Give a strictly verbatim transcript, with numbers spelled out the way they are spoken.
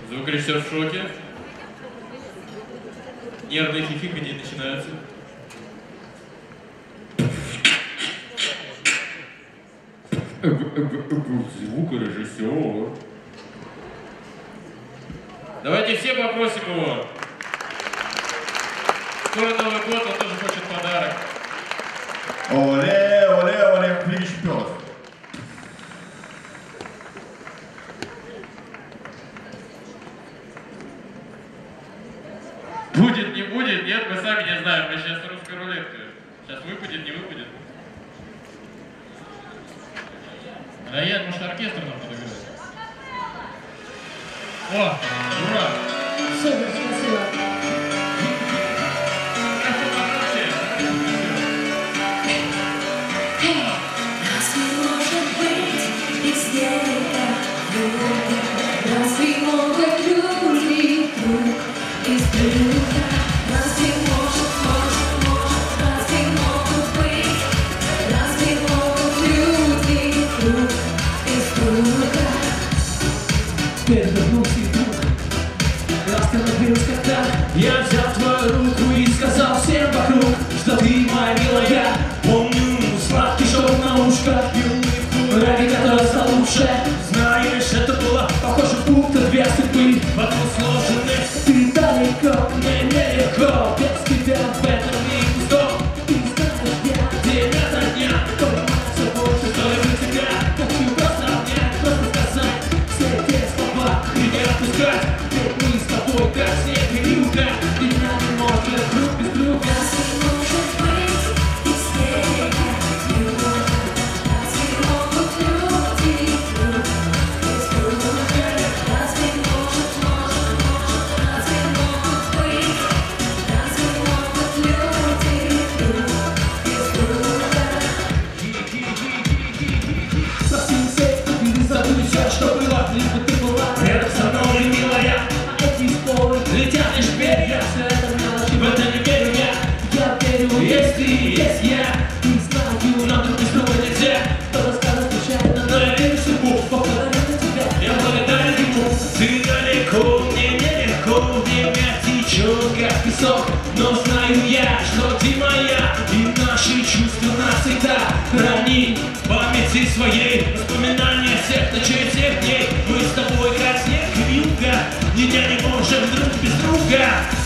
Звукорежиссер в шоке. Нервные хихиканье начинаются. Звукорежиссер. Давайте все попросим его. Скоро Новый год, он тоже хочет подарок. Оле, оле, оле, в Лиге чемпионов. Будет, не будет, нет, мы сами не знаем. Мы сейчас русская рулетка. Сейчас выпадет, не выпадет. Раян, может, оркестр нам подыграет? О, ура! Супер, спасибо. Разве могут люди друг из друга? Разве может, может, может, разве могут быть? Разве могут люди друг из друга? Перевернулся и вдруг остановился, когда я взял твою руку и сказал всем вокруг, что ты моя милая. Помню сладкий шепот на ушко и улыбку, ради которой стал лучше. Знаешь, это было похоже, будто две судьбы в одну сложены. Ты далеко, мне нелегко, без тебя в этом мире пусто. Ты знаешь, я день ото дня понимаю все больше, что люблю тебя. Хочу просто обнять, просто сказать все те слова и не отпускать. Ведь мы с тобой как снег и юга, и меня не может друг без друга. Разве может быть истерика любовь? Разве могут люди друг из друга? Разве может, может, может, разве могут быть? Разве могут люди друг из друга? Прости всех, и забудь все, что было, лишь бы ты была рядом со мной, милая. А эти споры летят лишь вверх, я все это мелочи, в это не верю я. Я верю, есть ты, есть я. И знаю, нам друг без друга нельзя. Кто-то скажет случайно, но я верю в судьбу, благодарю за тебя, я благодарен ему. Ты далеко, мне нелегко, время течет, как песок. Но знаю я, что ты моя, и наши чувства навсегда храни в памяти своей. Воспоминания всех ночей, всех дней. Мы с тобой как снег и вьюга, ни дня не можем друг без друга.